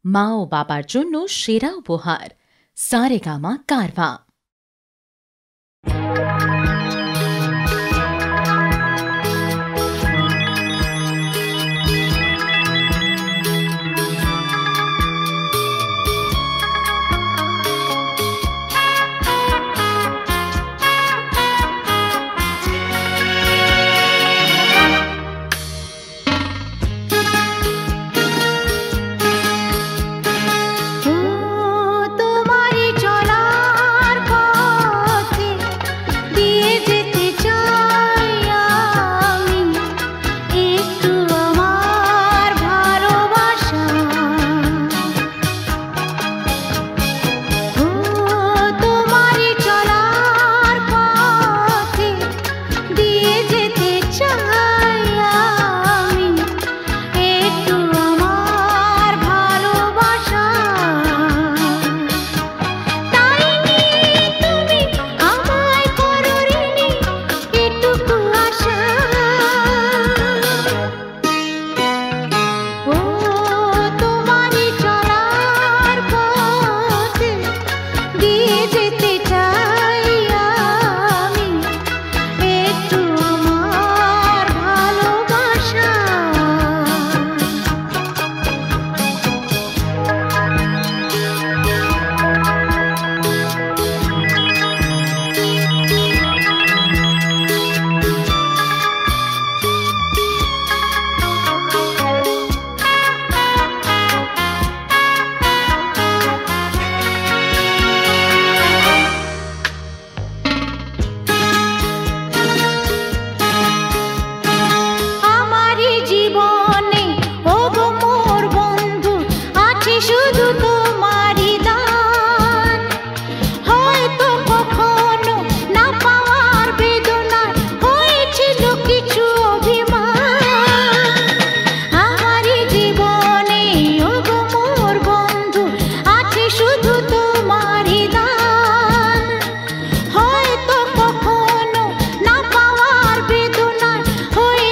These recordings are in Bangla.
মা ও বাবার জন্য সেরা উপহার সারেগামা কারভা।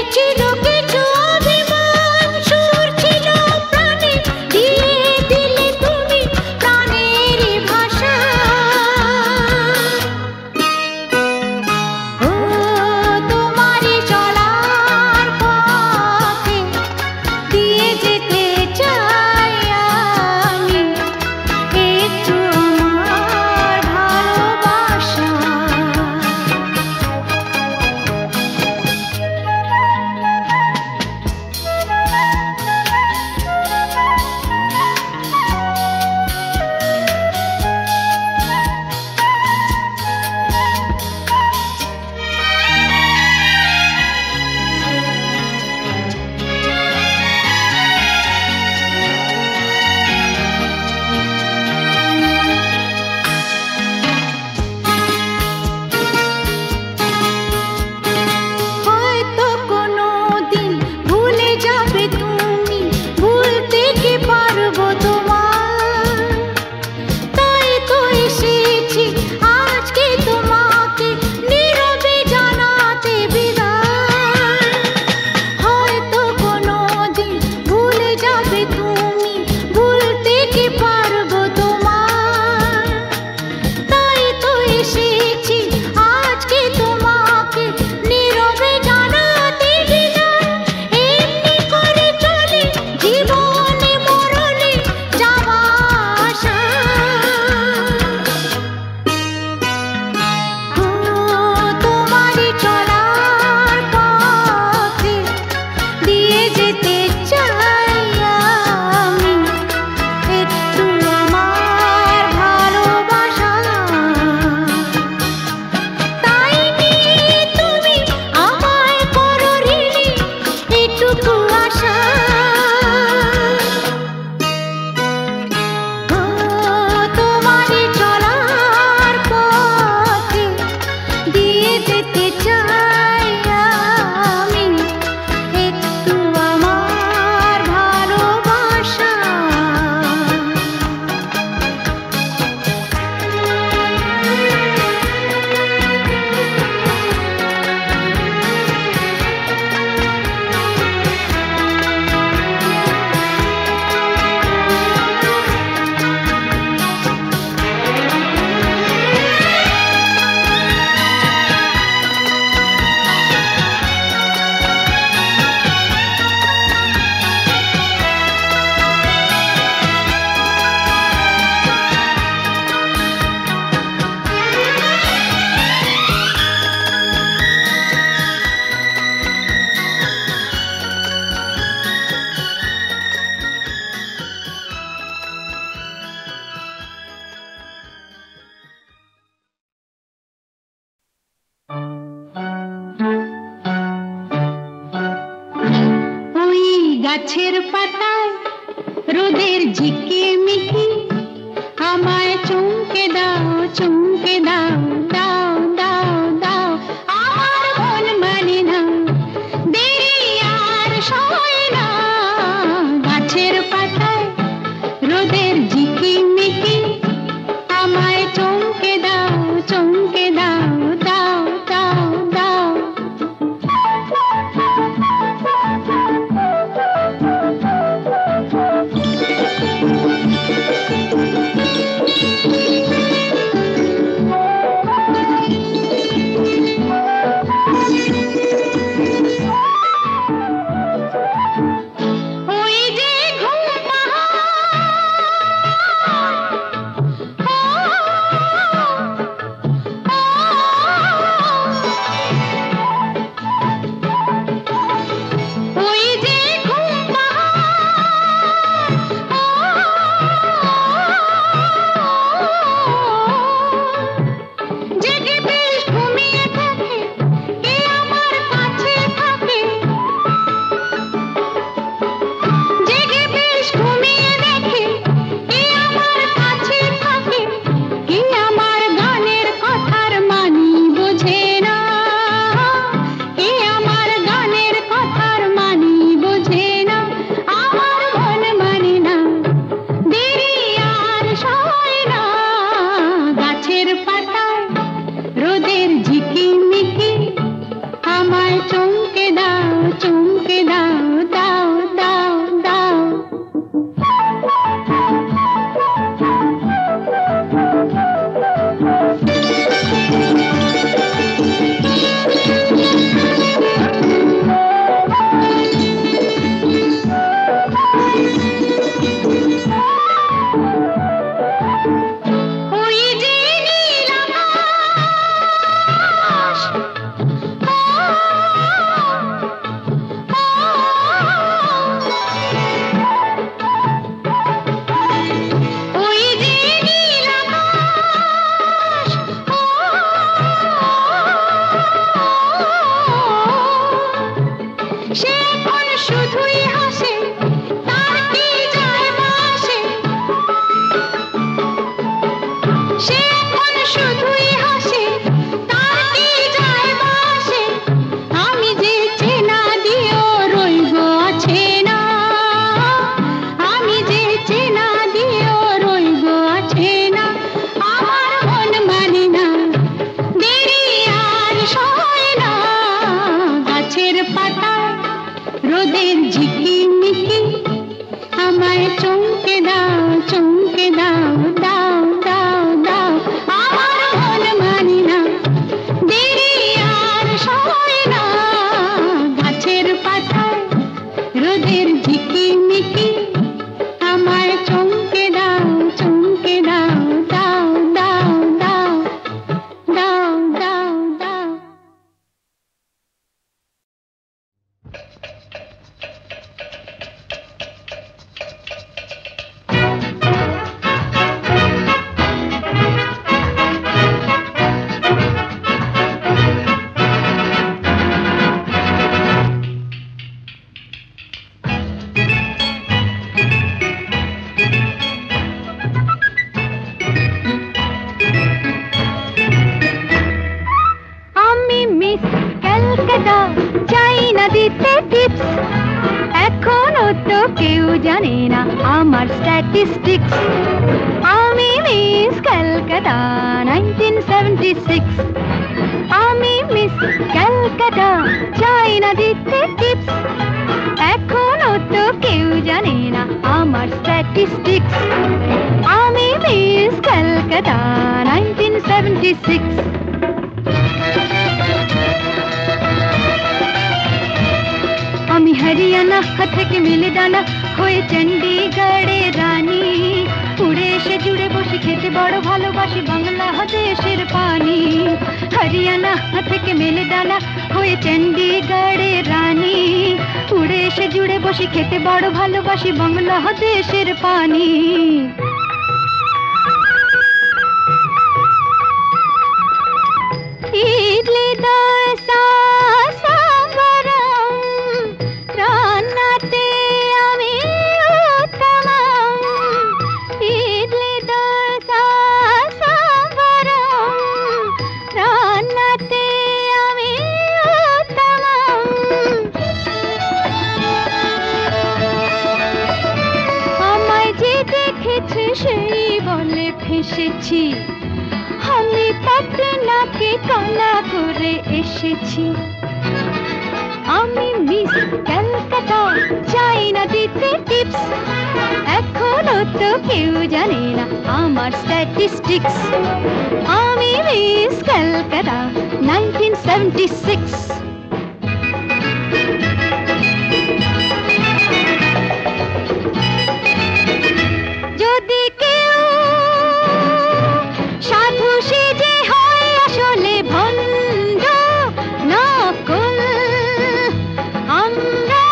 দিলে গাছের পাতায় রোদের ঝিকিমিকি আমায় চমকে দাও চমকে দাও দাও দাও দাও আমার মন মানে না দেরি আর সয় না গাছের পাতায় রোদের ঝিকিমিকি আমায় চমকে দাও চমকে দাও দাও দাও দাও Statistics. Ami Miss Calcutta 1976. Ami Miss Calcutta China দিতে টিপস এখনো তো কেউ জানে না আমার statistics. Ami Miss Calcutta 1976. আমি হরিয়ানা থেকে মিলে দানা হয়ে চণ্ডীগড়ে রানী উড়ে এসে জুড়ে বসে খেতে বড় ভালোবাসি বাংলাদেশের পানি হরিয়ানা থেকে মিলে দানা হয়ে চণ্ডীগড়ে রানী উড়ে এসে জুড়ে বসে খেতে বড় ভালোবাসি বাংলাদেশের পানি ইডলি দোসা সাম্বারম রান্নাতে ফেসেছি, আমি পাটনাকে কানা করে এসেছি। আমি মিস ক্যালকাটা, চাই না দিতে টিপস, এখনো তো কেউ জানে না আমার স্ট্যাটিস্টিক্স। আমি মিস ক্যালকাটা 1976। যদি কেউ সাধু সেজে হয় আসলে ভণ্ড নকল, আমরা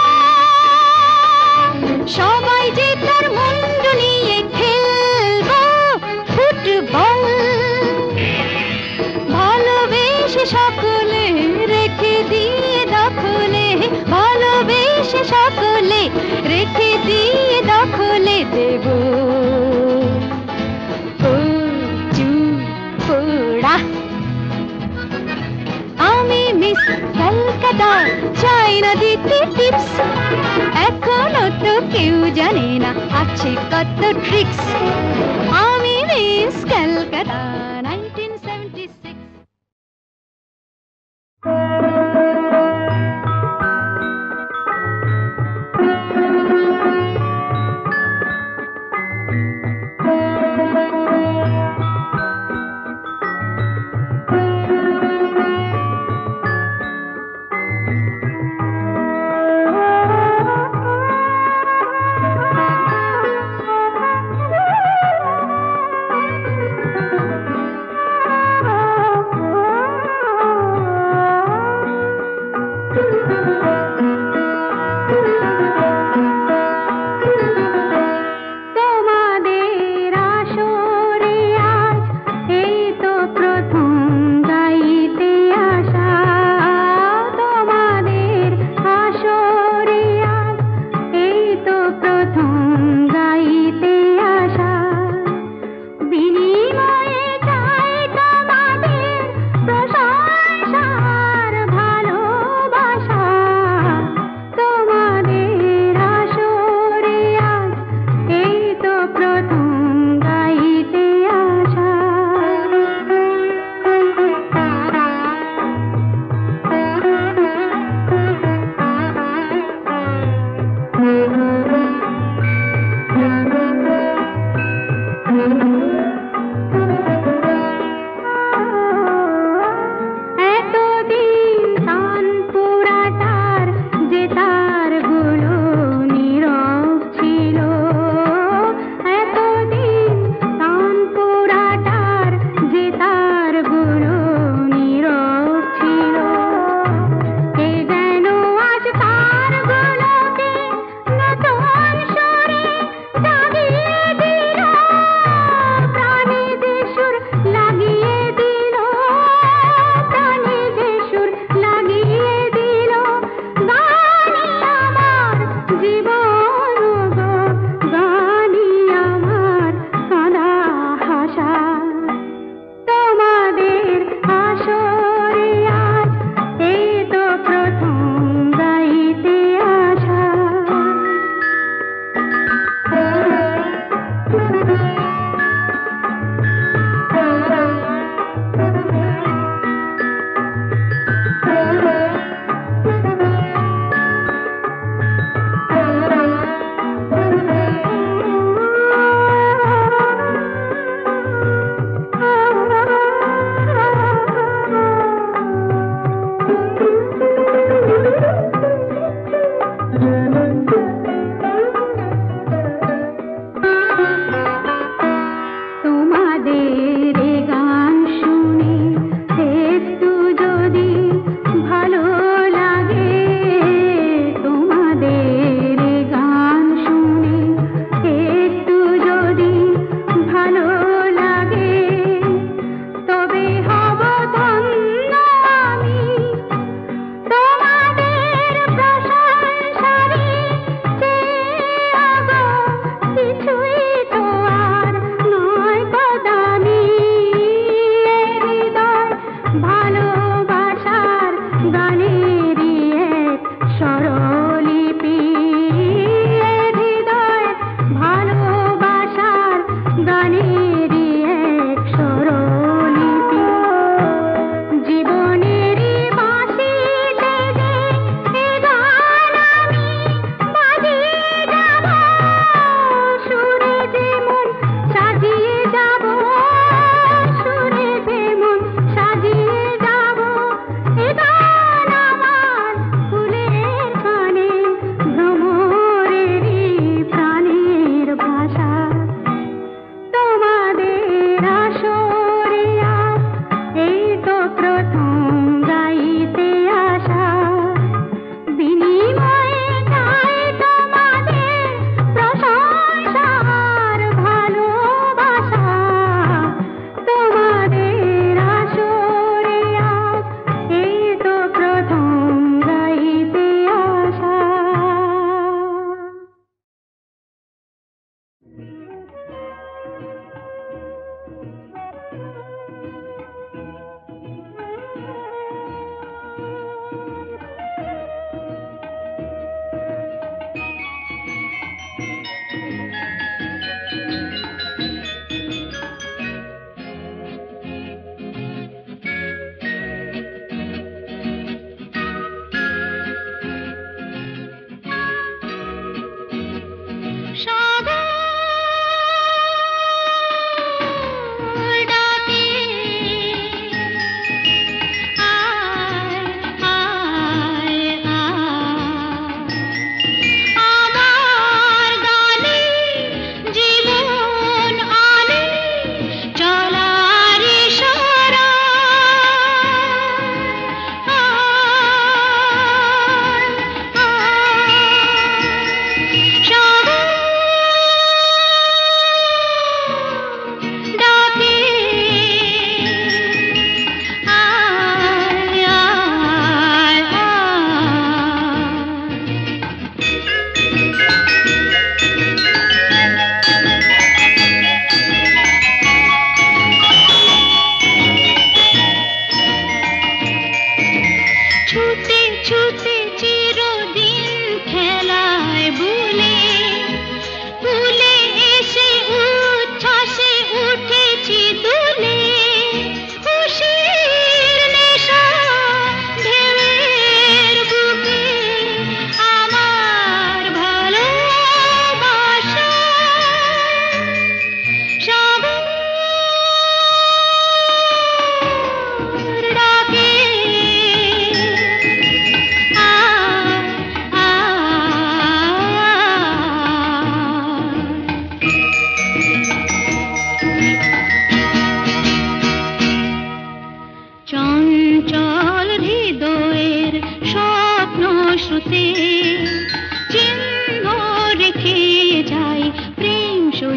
সবাই যে তার মুন্ড নিয়ে খেলবো ফুটবল। ভালোবেসে সকলে রেখে দিয়ে দখলে, ভালোবেসে সকলে রেখে দিয়ে দখলে দেব পোড়া। আমি মিস ক্যালকাটা, চাই না দিতে টিপস, এখনো তো কেউ জানে না আছে কত ট্রিক্স। আমি মিস ক্যালকাটা 1976।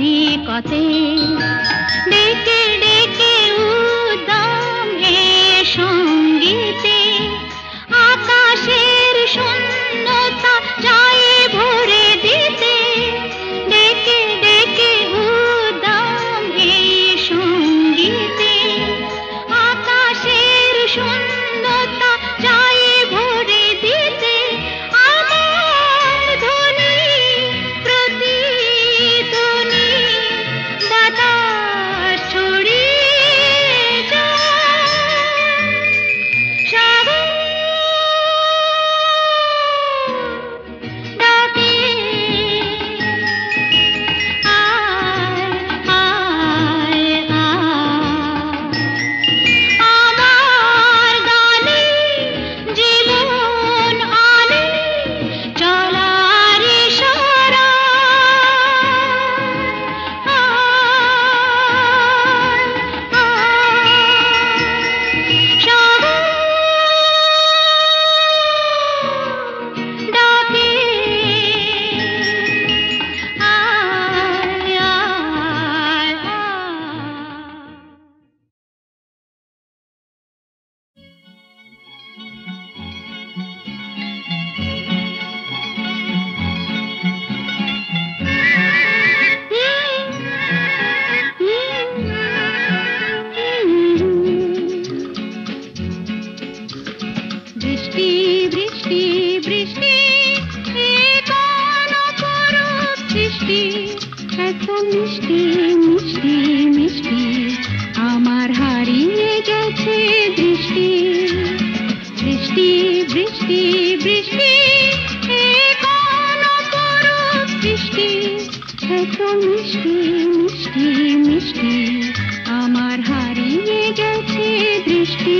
সৈকতে ডেকে ডেকে উদ্দাম এ সঙ্গীতে আকাশের শূন্যতা যায় ভরে দিতে ডেকে ডেকে উদ্দাম এই সঙ্গীতে আকাশের শূন্যতা যায় ভরে দিতে আমার ধ্বনি প্রতিধ্বনি বাতাস ছড়িয়ে যায় সাগর ডাকে আয় আয় আমার গানে জীবন আনে চলার ইশারা সাগর ডাকে আয় আয় বৃষ্টি বৃষ্টি বৃষ্টি এ কোন অপরূপ সৃষ্টি এত মিষ্টি মিষ্টি মিষ্টি আমার হারিয়ে গেছে দৃষ্টি বৃষ্টি বৃষ্টি বৃষ্টি এ কোন অপরূপ সৃষ্টি এত মিষ্টি মিষ্টি মিষ্টি আমার হারিয়ে গেছে দৃষ্টি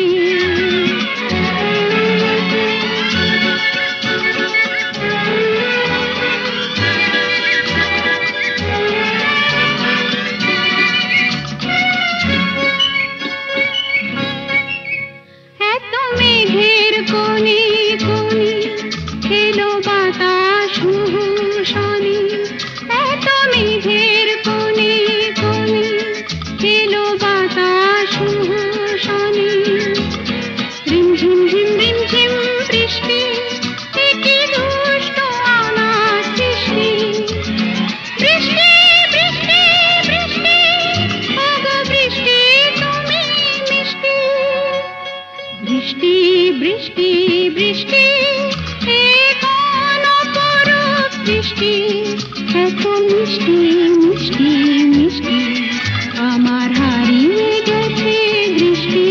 এত মেঘের কোণে কোণে খেলো বাতাস হুহুশানি এত মেঘের কোণে কোণে খেলো বাতাস হুহুশানি রিমঝিম ঝিম রিমঝিম বৃষ্টি এ কি দুষ্ট আমার সৃষ্টি বৃষ্টি বৃষ্টি বৃষ্টি ওগো বৃষ্টি তুমি মিষ্টি বৃষ্টি বৃষ্টি বৃষ্টি এ কোন অপরূপ সৃষ্টি এত মিষ্টি মিষ্টি মিষ্টি আমার হারিয়ে গেছে দৃষ্টি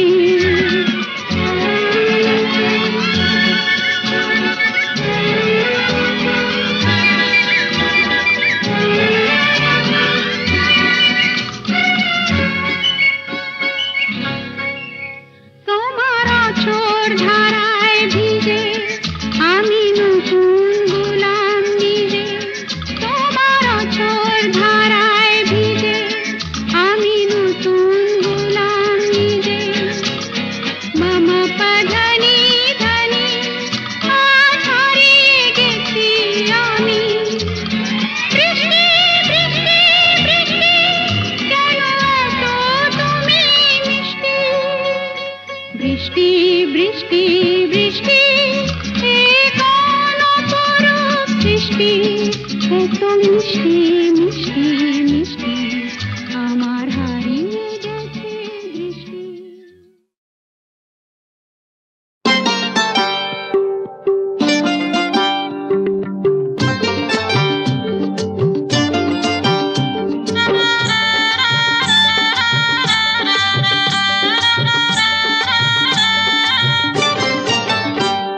তোমার আঁচড় ধারায় ভিজে আমি নতুন গোলাম নিজে তোমার আঁচড় ধারায় ভিজে আমি নতুন গোলাম নিজে মামা পা ধনি ধনি আজ হারিয়ে গেছি আমি বৃষ্টি বৃষ্টি বৃষ্টি কেন এত তুমি মিষ্টি বৃষ্টি বৃষ্টি বৃষ্টি এ কোন অপরূপ সৃষ্টি এত মিষ্টি মিষ্টি মিষ্টি আমার হারিয়ে গেছে দৃষ্টি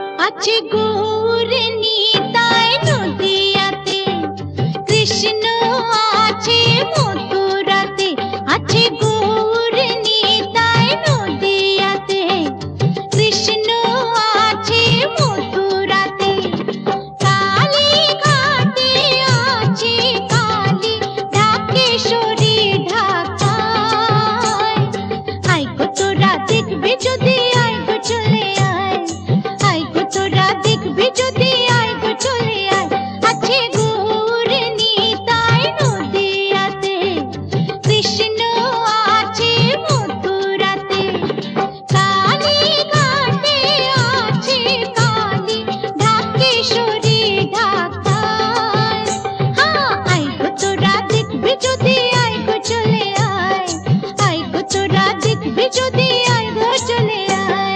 আছে গৌর নিতাই নদিয়াতে কৃষ্ণ যদি আয় গো চলে আয়।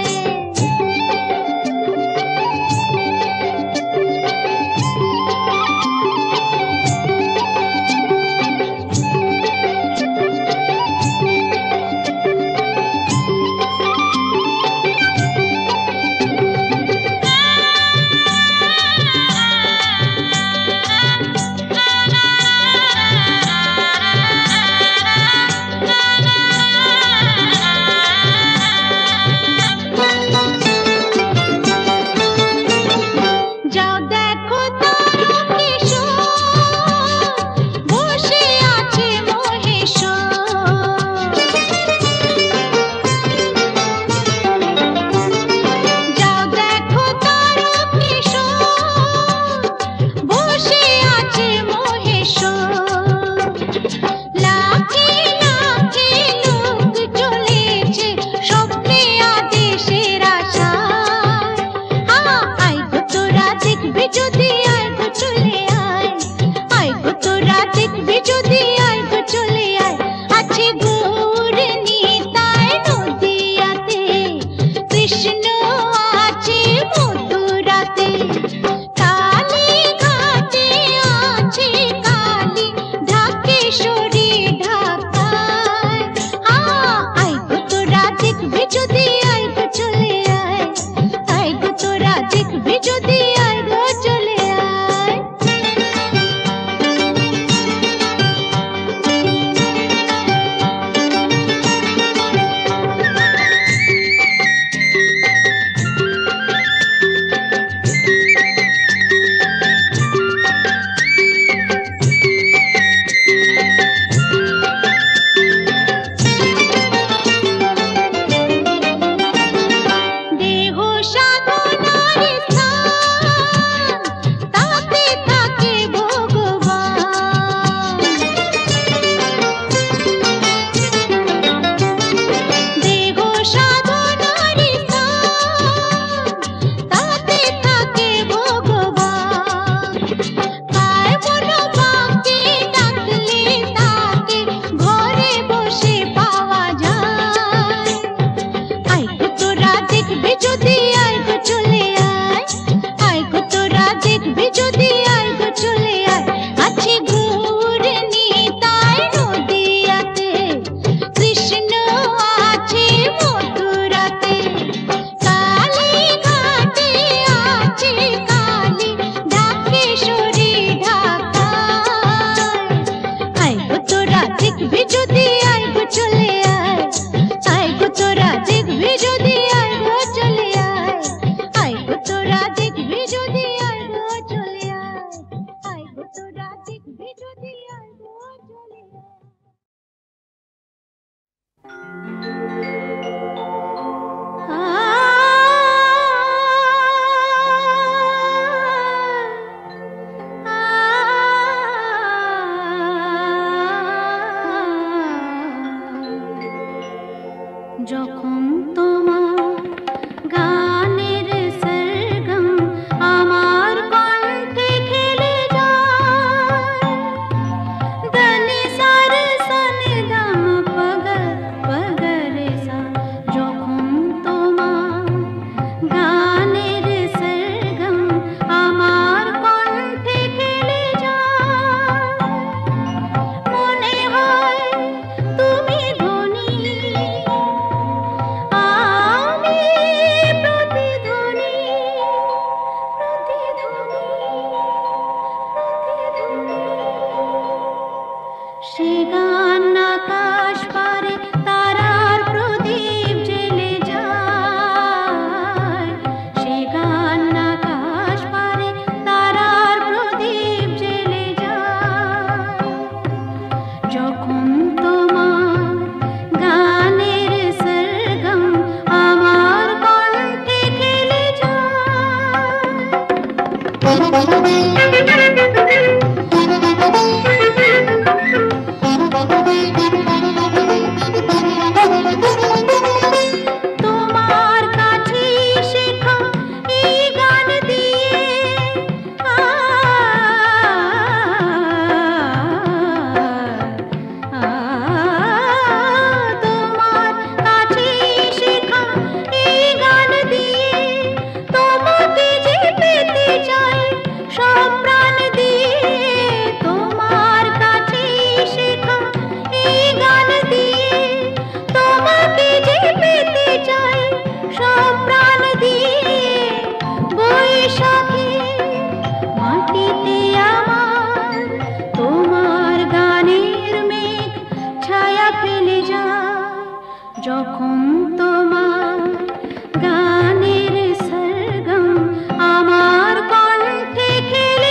ফেলে যায় যখন তোমার গানের সরগম আমার কণ্ঠে খেলে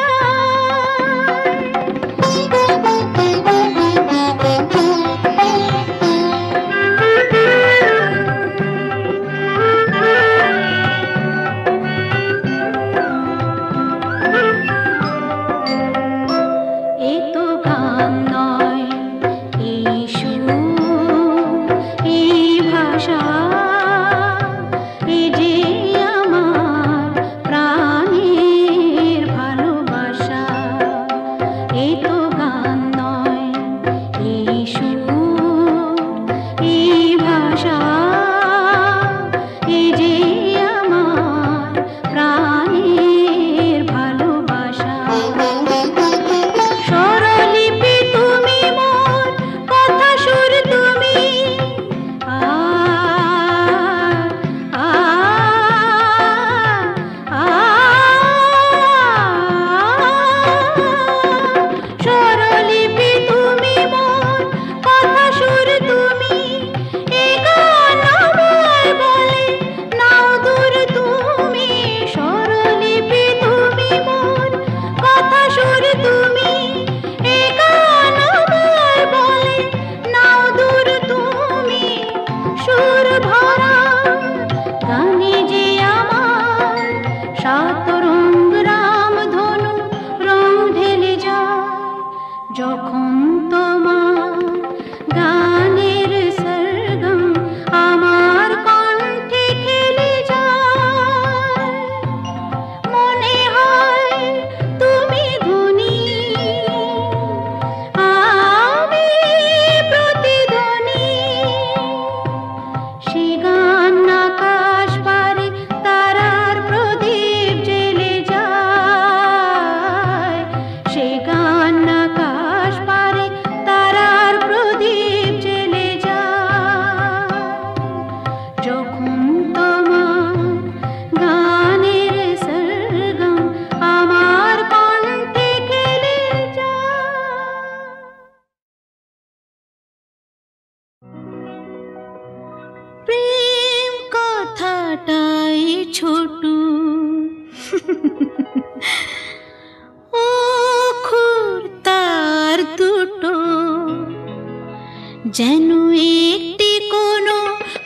যেন একটি কোনো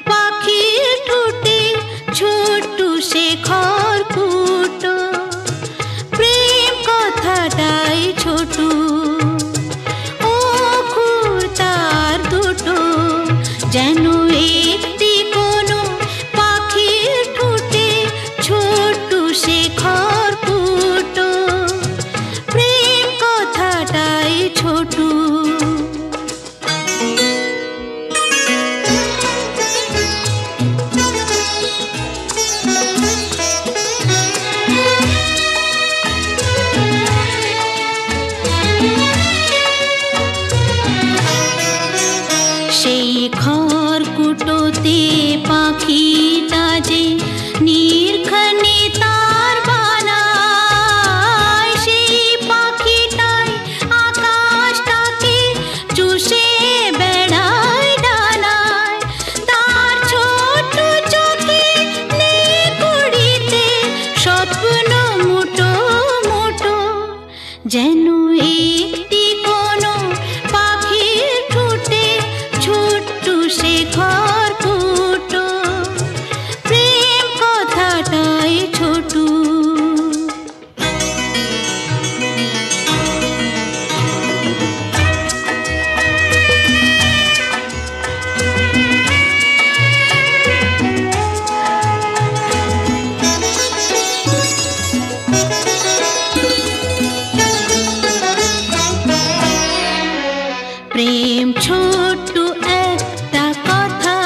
পাখির ঠোঁটে ছোট্ট শেখর কুটো প্রেম কথাটাই ছোট ও খুর তার দুটো যেন একটি কোনো পাখির ঠোঁটে ছোট্ট শেখর কুটো প্রেম কথাটাই ছোট খড়কুটোতে পাখিটা যে নির্ঘনে তার বানায় সেই পাখিটাই আকাশটাকে চুষে বেড়ায় ডানায় তার ছোট চোখে নেই কুড়িতে স্বপ্ন মুটো মুটো যেন একটি কোনো পাখির ঠোঁটে ছোট্ট শেখর কুটো প্রেম কথাটাই ছোট প্রেম ছোট্ট একটা কথা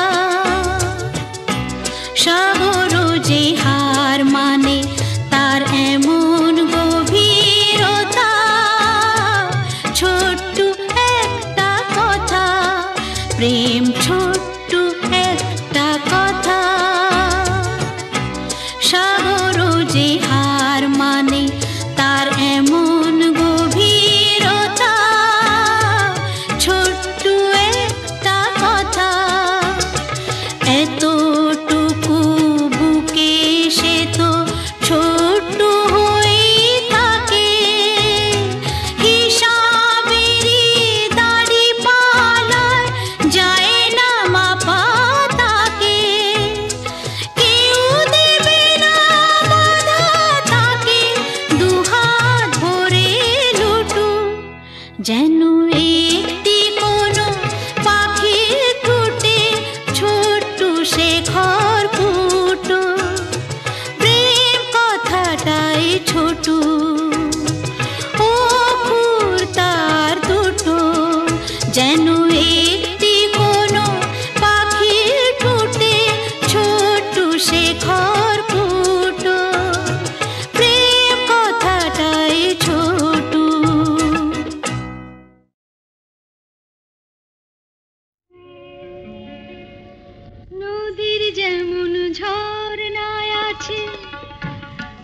সাগর যে হার মানে তার এমন গভীরতা ছোট্ট একটা কথা প্রেম ছোট্ট একটা কথা সাগর যে হার মানে তার এমন গভীরতা ছোট্ট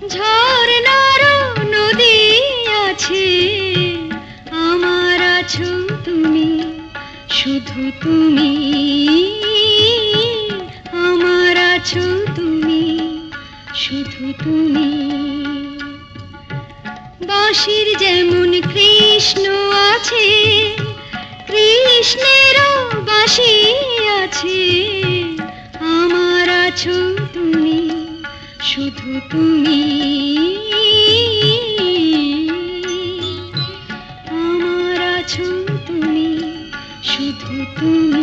ঝর্ণারও নদী আছে, আমার আছো তুমি, শুধু তুমি, আমার আছো তুমি, শুধু তুমি। বাঁশির যেমন কৃষ্ণ আছে, কৃষ্ণেরও বাঁশি আছে, আমার আছো তুমি, শুধু তুমি, আমার আছো তুমি, শুধু তুমি।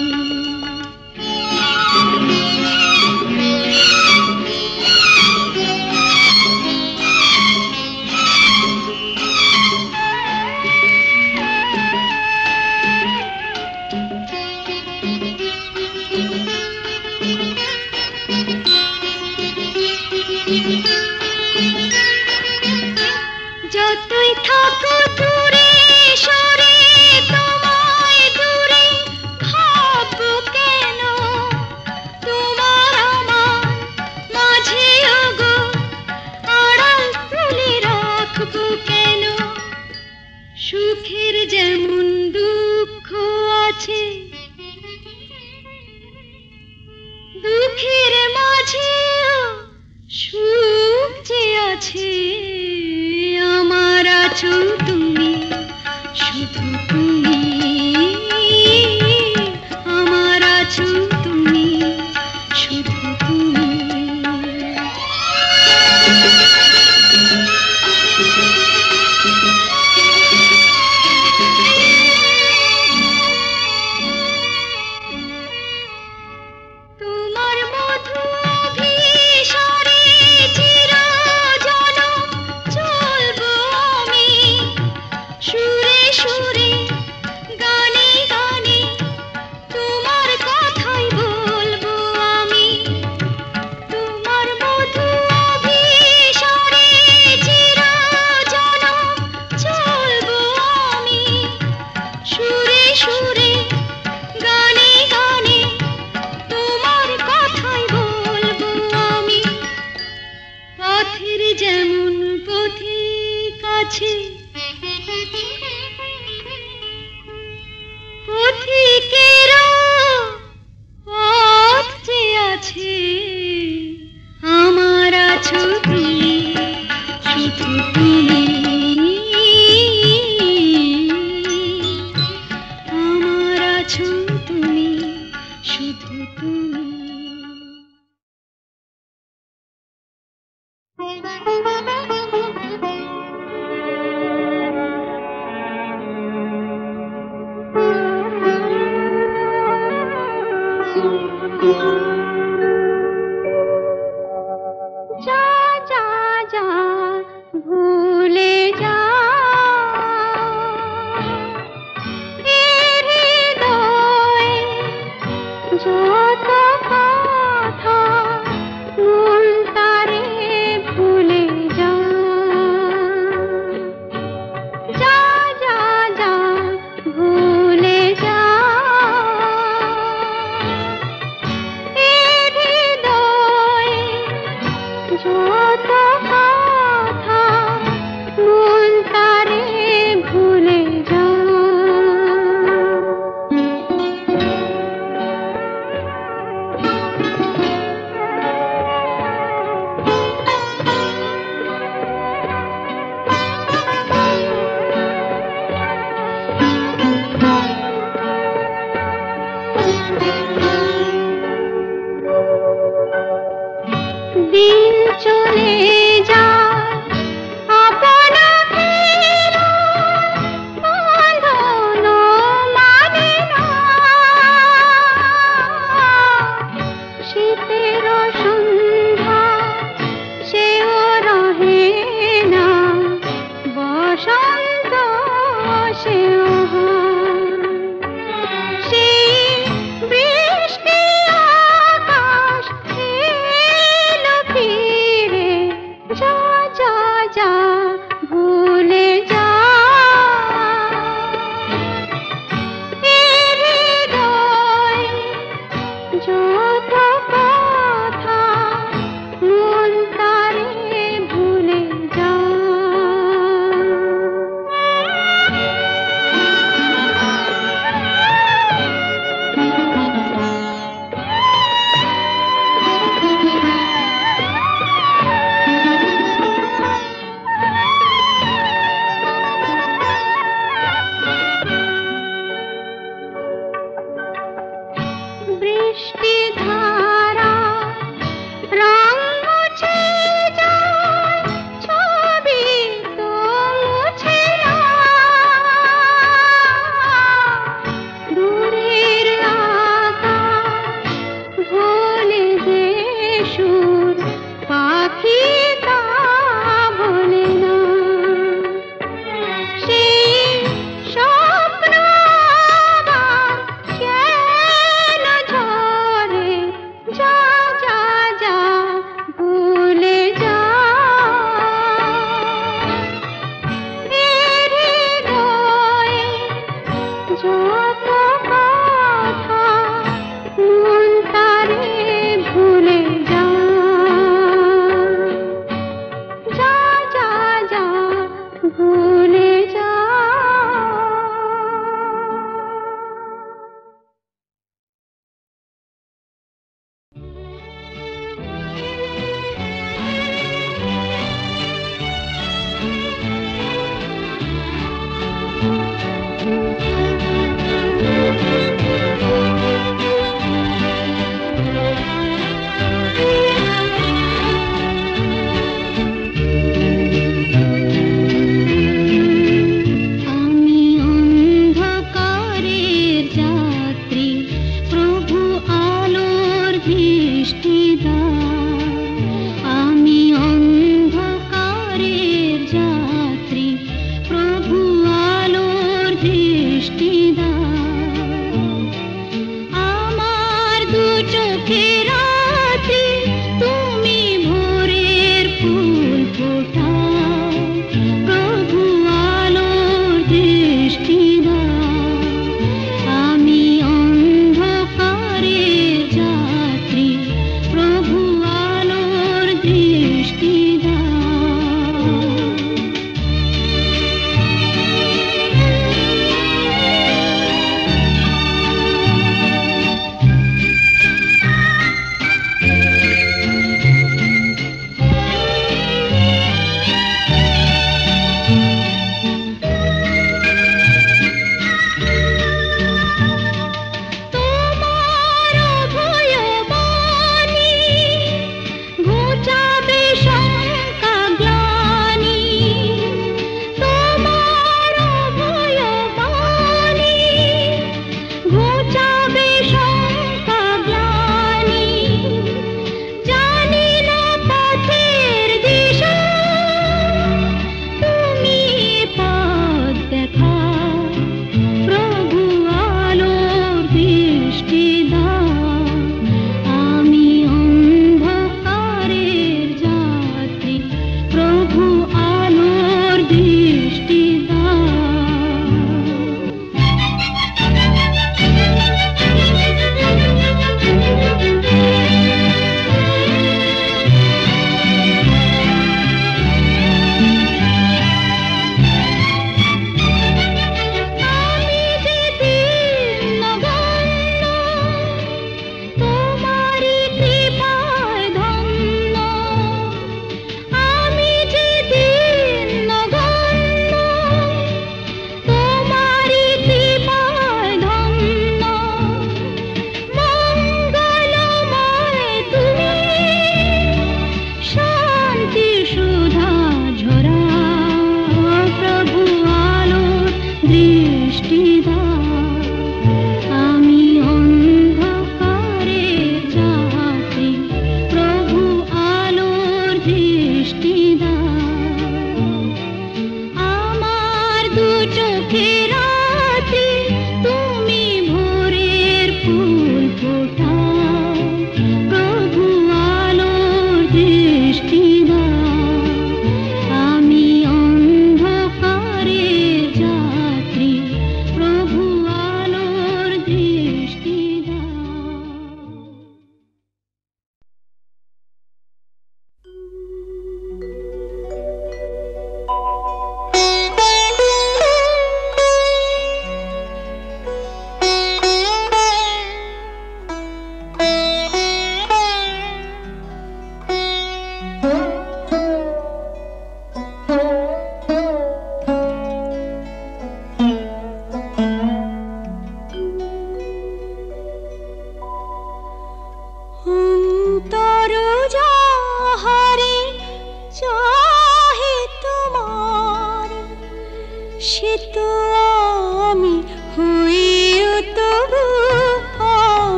যতই থাকো দূরে সরে, তোমায় দূরে ভাববো কেন, তোমার আমার মাঝে ওগো আড়াল তুলে রাখবো কেন। সুখের যেমন দুঃখ আছে, দুঃখের মাঝেও সুখ যে আছে, আমার আছো তুমি, শুধু তুমি, আমার আছো তুমি, শুধু তুমি। তোমার মধু অভিসারে চিরজনম চলবো আমি, সুরে সুরে গানে গানে তোমার কথাই বলবো আমি। তোমার মধু অভিসারে চিরজনম চলবো আমি, সুরে সুরে গানে গানে তোমার কথাই বলবো আমি। পথের যেমন পথিক আছে, পথিকেরও পথ যে আছে, আমার আছো তুমি, শুধু তুমি, আমার আছো তুমি, শুধু তুমি। যা যা যা ভুলে যা, এ হৃদয়ে যত কথা মন তারে ভুলে যা। যা যা যা ভুলে যা, এ বৃষ্টি ধারা রং মুছে যায়, ছবি তো মুছে না। দূরের আকাশ ভোলে যে সুর, পাখি তা ভোলে না। সেই স্বপ্ন আবার কেন ঝরে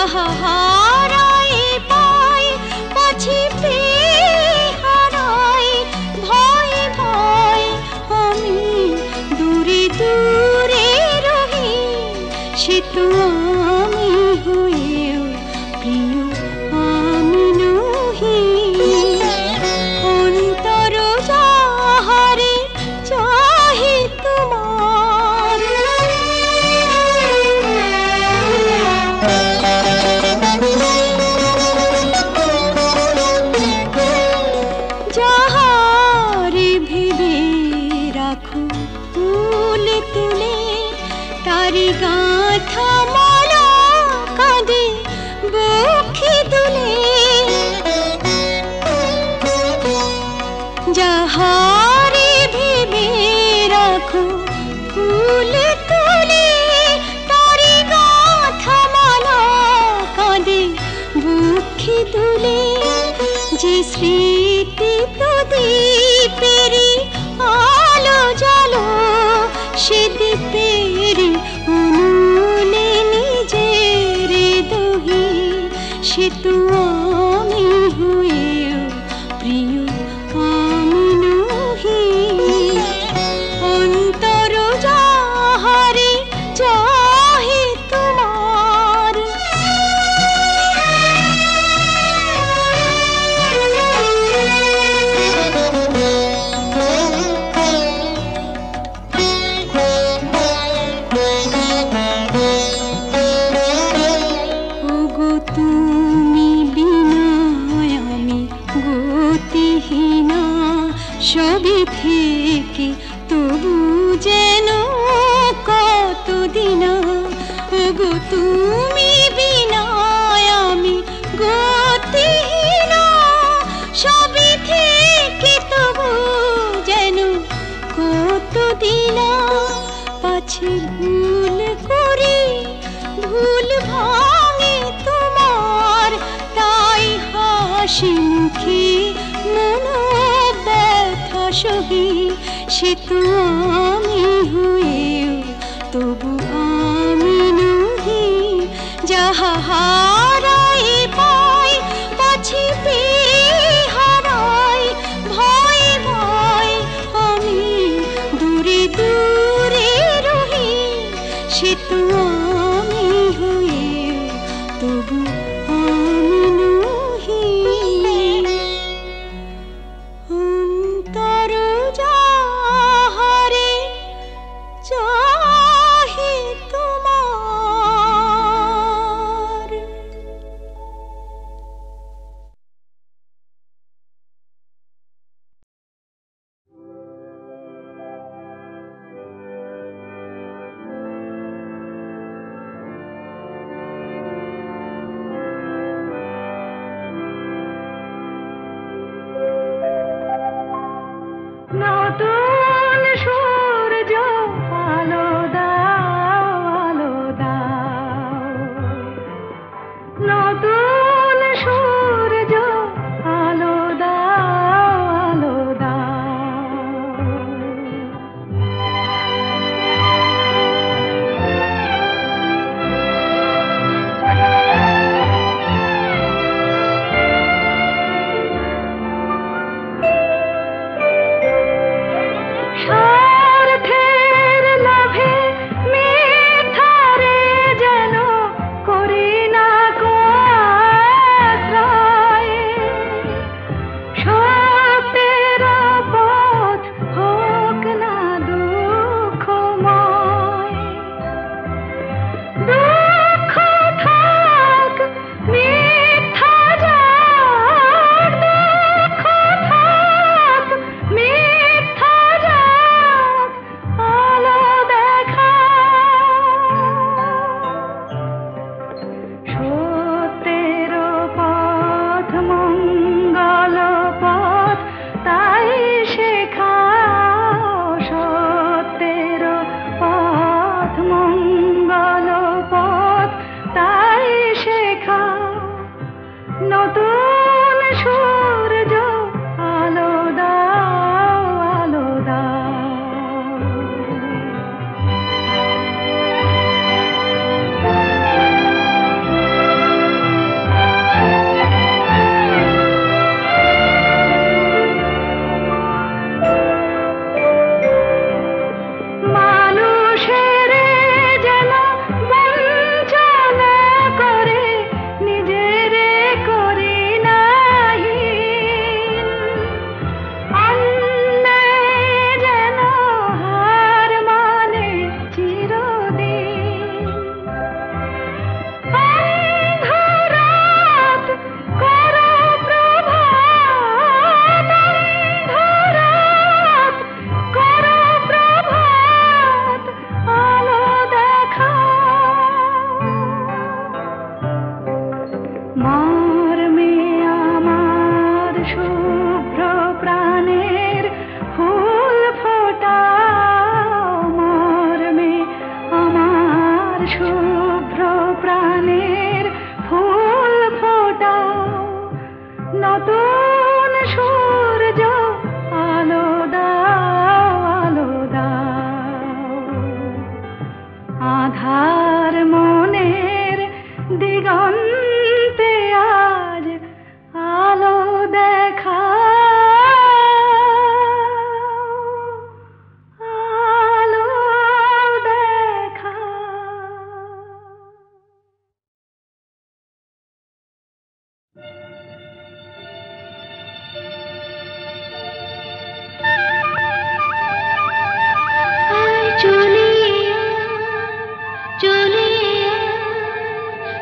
যাহা হারাই পাই পাছি হারাই ভয় ভয় আমি দূরে দূরে রহি সে তো আমি হয়েও প্রিয় আমি নহি অন্তর যাহারে চাহি তোমার যাহারে ভেবে রাখো তুলে তুলে তারি গাঁথা মালা কাঁদে বুকে দুলে যাহারে ভেবে রাখো ফুলে তুলে তারি গাঁথা মালা কাঁদে বুকে দুলে যে স্মৃতি তো দীপেরি আলো জালো সে দীপেরি উনুনে নিজের দহি সে তো আমি হয়েও প্রিয় আমি নহি অন্তর যাহারে চাহি তোমার ওগো তুমি বিনা আমি গতিহীনা সবই থেকে তবু যেন কতদিন ওগো তুমি বিনা আমি গতিহীনা সবই থেকে তবু যেন কতদিন পাছে ভুল করি ভুল ভাঙে তোমার তাই হাসি মুখে মন ব্যথা সহি সে তো আমি হয়েও তবু আমি নহি যাহা হারাই পাই পাছি হারাই ভয় ভয় আমি দূরে দূরে রহি সে তো আমি হয়েও তবু আমি নহি অন্তর যাহারে চাহি তোমার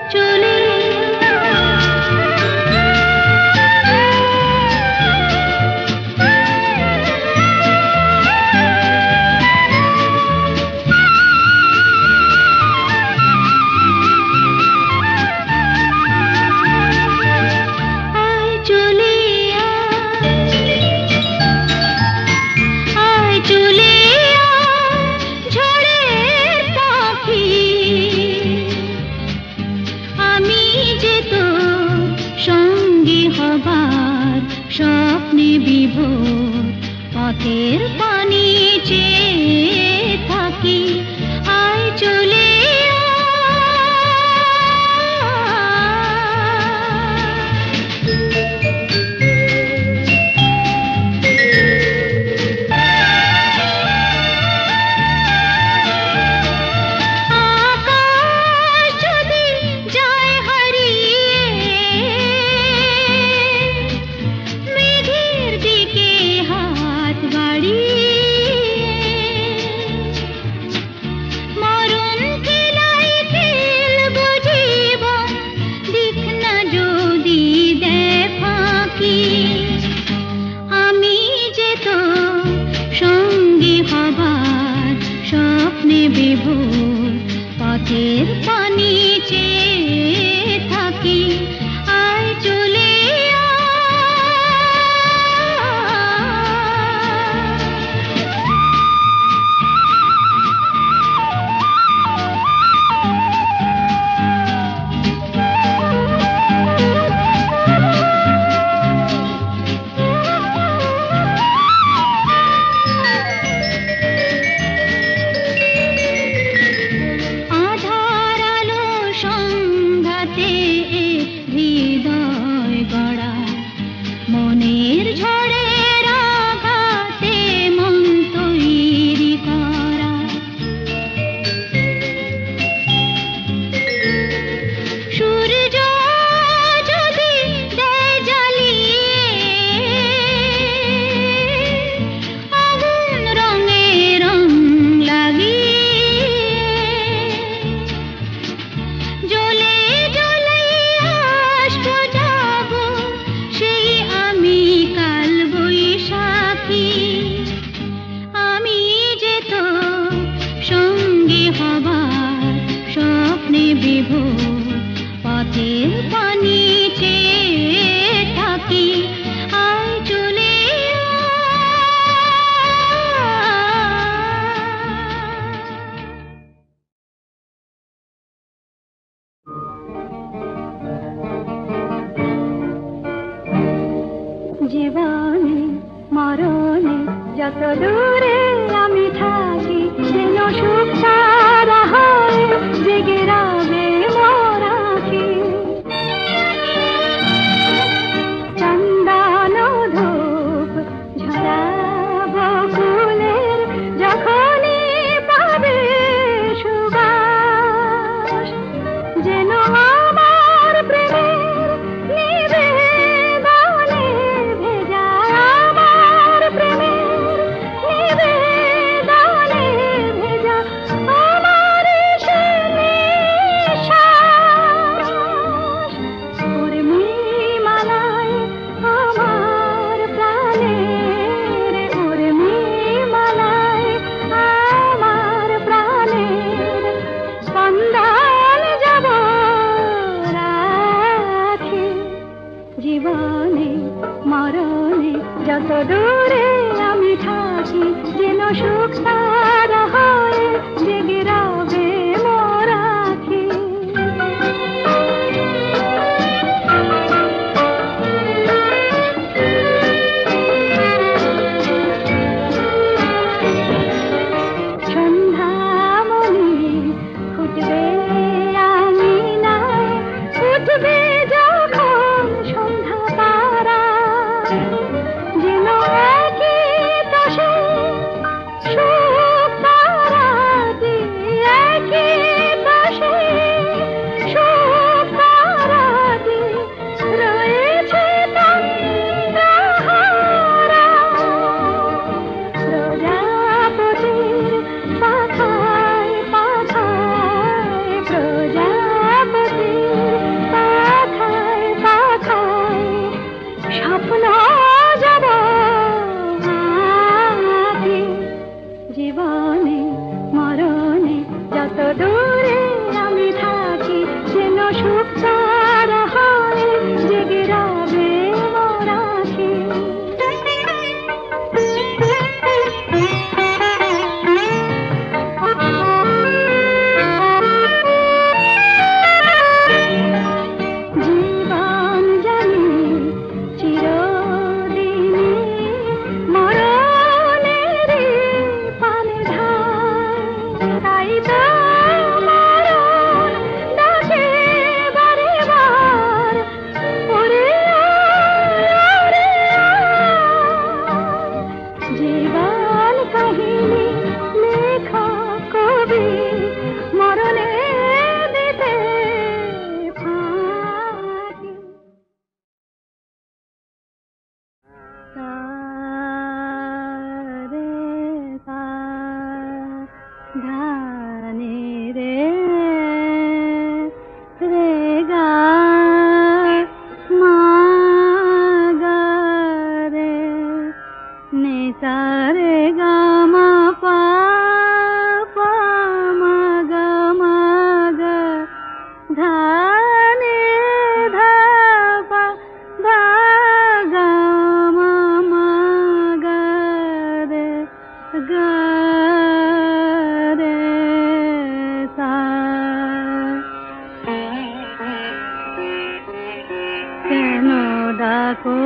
চলে স্বপ্নে বিভোর পথের পানি চেয়ে থাকি আয় চলে বিভোর পথের পানি চেয়ে থাকি আয় চলে পথের পানি চেয়ে থাকি আয় চলে জীবনে মরণে যত দূরে আমি থাকি যেন সুখ সারা হয় জেগে রবে মোরাকি চন্দন ধূপ ঝরাব ফুলের যখনই পাবে সুবাস যেন আমার প্রেমের নিবেদনে ভেজা আমার প্রেমের নিবেদনে ভেজা আমার সে নিঃশ্বাস উর্মিমালায় আমার প্রাণের উর্মিমালায় আমার প্রাণের স্পন্দন যাব ডাকো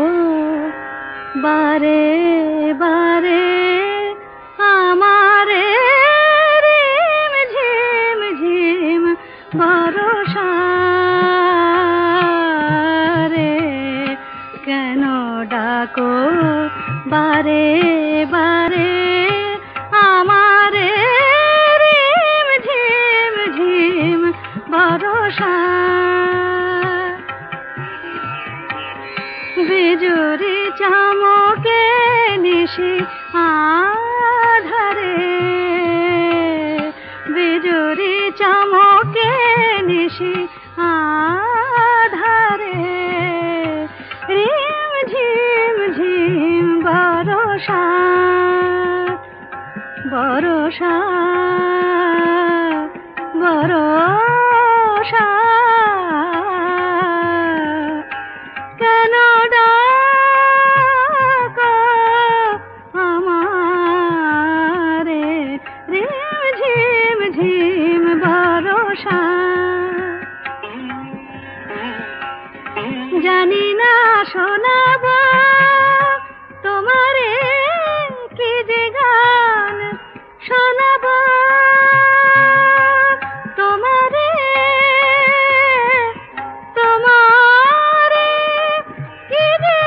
বারে বারে আমারে রিম ঝিম ঝিম বরষা রে কেন ডাকো বারে বারে আমারে রিম ঝিম ঝিম বরষা বিজুরি চমকে নিশি আধারে বিজুরি চমকে নিশি আধারে রিম ঝিম ঝিম বরষা বরষা বরষা কেন ডাকো আমারে রিম ঝিম ঝিম বরষা জানি না শোনাব তোমারে কি যে গান শোনাব তোমারে তোমারে কি যে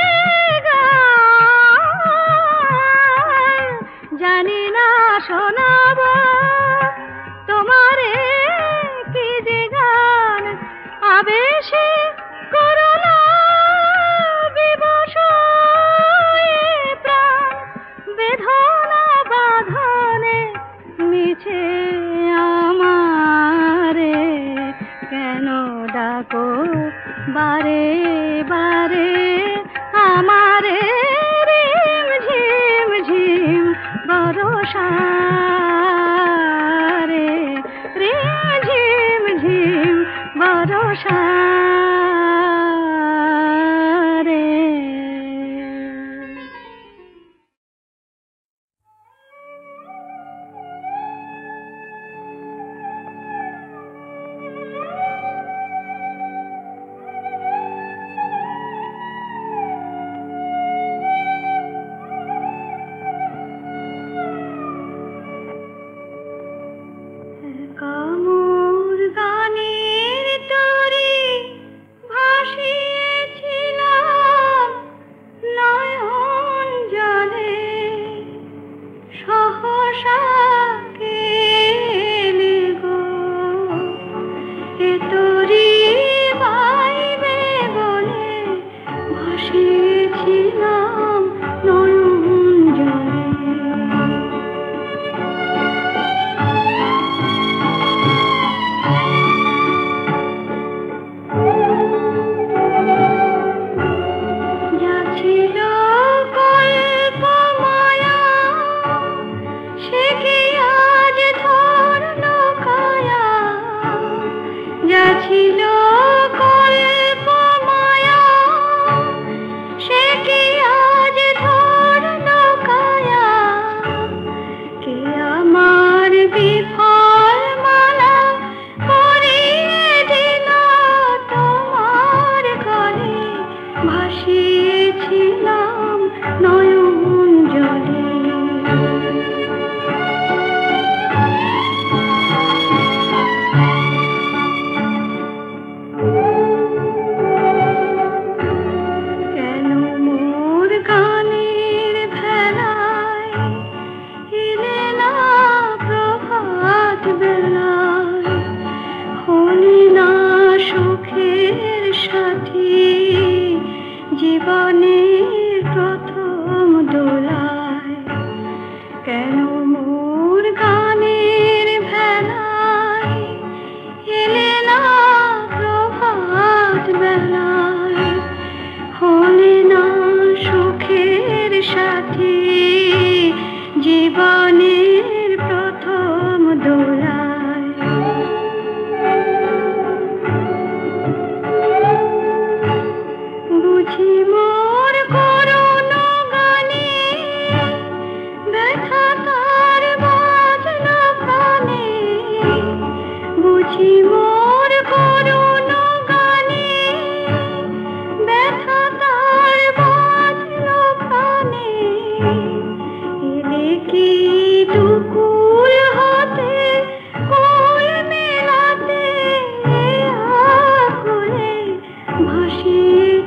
গান জানি না শোনাব তোমারে কি যে গান আবেশে করুণা বিবশ প্রাণ বেদনা বাঁধনে মিছে আমারে কেন ডাকো বারে বারে আমারে রিম ঝিম ঝিম বরষা রে রিম ঝিম ঝিম বরষা রে কামুর গানের তরি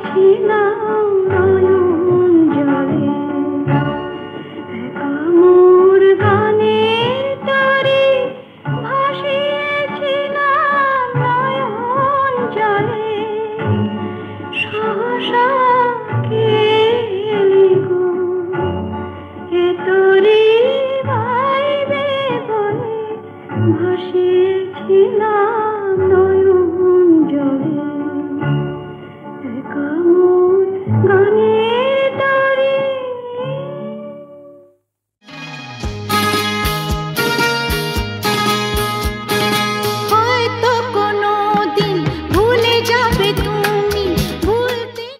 ভাসিয়েছিলাম নয়ন জলে মোর গানের তরে ভাসিয়েছিলাম নয়ন জলে সহসা কে এলি গো এ তোরে ভাইবে বলে ভাসিয়েছিলাম